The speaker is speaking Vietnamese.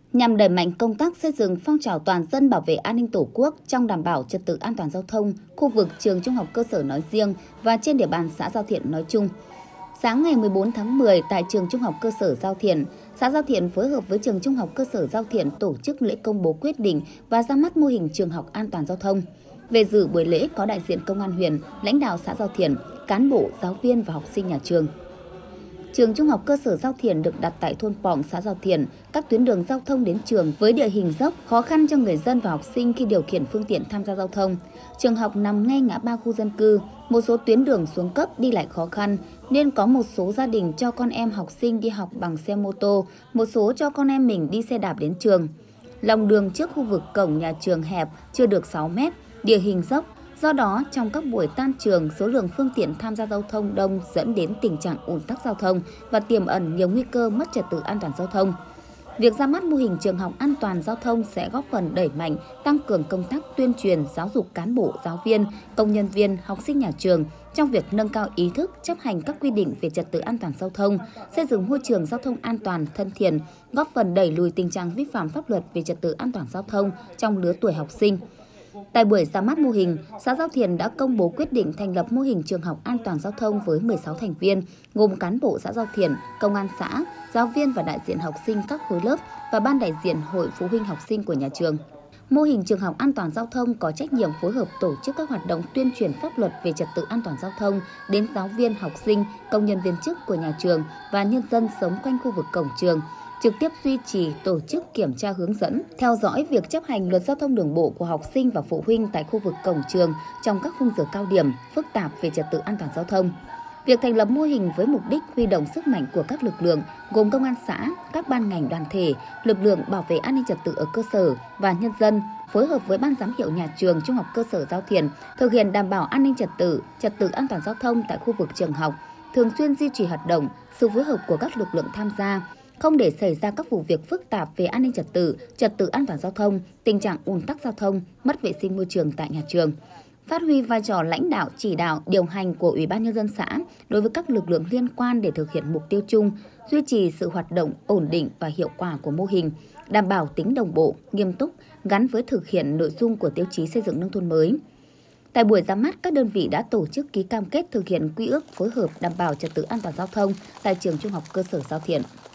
Nhằm đẩy mạnh công tác xây dựng phong trào toàn dân bảo vệ an ninh Tổ quốc trong đảm bảo trật tự an toàn giao thông, khu vực trường trung học cơ sở nói riêng và trên địa bàn xã Giao Thiện nói chung. Sáng ngày 14 tháng 10 tại trường trung học cơ sở Giao Thiện, xã Giao Thiện phối hợp với trường trung học cơ sở Giao Thiện tổ chức lễ công bố quyết định và ra mắt mô hình trường học an toàn giao thông. Về dự buổi lễ có đại diện công an huyện, lãnh đạo xã Giao Thiện, cán bộ, giáo viên và học sinh nhà trường. Trường trung học cơ sở Giao Thiện được đặt tại thôn Pọng, xã Giao Thiện. Các tuyến đường giao thông đến trường với địa hình dốc, khó khăn cho người dân và học sinh khi điều khiển phương tiện tham gia giao thông. Trường học nằm ngay ngã ba khu dân cư, một số tuyến đường xuống cấp đi lại khó khăn nên có một số gia đình cho con em học sinh đi học bằng xe mô tô, một số cho con em mình đi xe đạp đến trường. Lòng đường trước khu vực cổng nhà trường hẹp, chưa được 6 mét, địa hình dốc. Do đó, trong các buổi tan trường, số lượng phương tiện tham gia giao thông đông dẫn đến tình trạng ùn tắc giao thông và tiềm ẩn nhiều nguy cơ mất trật tự an toàn giao thông. Việc ra mắt mô hình trường học an toàn giao thông sẽ góp phần đẩy mạnh, tăng cường công tác tuyên truyền, giáo dục cán bộ, giáo viên, công nhân viên, học sinh nhà trường trong việc nâng cao ý thức, chấp hành các quy định về trật tự an toàn giao thông, xây dựng môi trường giao thông an toàn, thân thiện, góp phần đẩy lùi tình trạng vi phạm pháp luật về trật tự an toàn giao thông trong lứa tuổi học sinh. Tại buổi ra mắt mô hình, xã Giao Thiện đã công bố quyết định thành lập mô hình trường học an toàn giao thông với 16 thành viên, gồm cán bộ xã Giao Thiện, công an xã, giáo viên và đại diện học sinh các khối lớp và ban đại diện hội phụ huynh học sinh của nhà trường. Mô hình trường học an toàn giao thông có trách nhiệm phối hợp tổ chức các hoạt động tuyên truyền pháp luật về trật tự an toàn giao thông đến giáo viên, học sinh, công nhân viên chức của nhà trường và nhân dân sống quanh khu vực cổng trường, trực tiếp duy trì, tổ chức kiểm tra hướng dẫn, theo dõi việc chấp hành luật giao thông đường bộ của học sinh và phụ huynh tại khu vực cổng trường trong các khung giờ cao điểm, phức tạp về trật tự an toàn giao thông. Việc thành lập mô hình với mục đích huy động sức mạnh của các lực lượng gồm công an xã, các ban ngành đoàn thể, lực lượng bảo vệ an ninh trật tự ở cơ sở và nhân dân phối hợp với ban giám hiệu nhà trường trung học cơ sở Giao Thiện thực hiện đảm bảo an ninh trật tự an toàn giao thông tại khu vực trường học, thường xuyên duy trì hoạt động, sự phối hợp của các lực lượng tham gia, không để xảy ra các vụ việc phức tạp về an ninh trật tự an toàn giao thông, tình trạng ùn tắc giao thông, mất vệ sinh môi trường tại nhà trường. Phát huy vai trò lãnh đạo, chỉ đạo, điều hành của Ủy ban Nhân dân xã đối với các lực lượng liên quan để thực hiện mục tiêu chung, duy trì sự hoạt động ổn định và hiệu quả của mô hình, đảm bảo tính đồng bộ, nghiêm túc, gắn với thực hiện nội dung của tiêu chí xây dựng nông thôn mới. Tại buổi ra mắt, các đơn vị đã tổ chức ký cam kết thực hiện quy ước phối hợp đảm bảo trật tự an toàn giao thông tại trường trung học cơ sở Giao Thiện.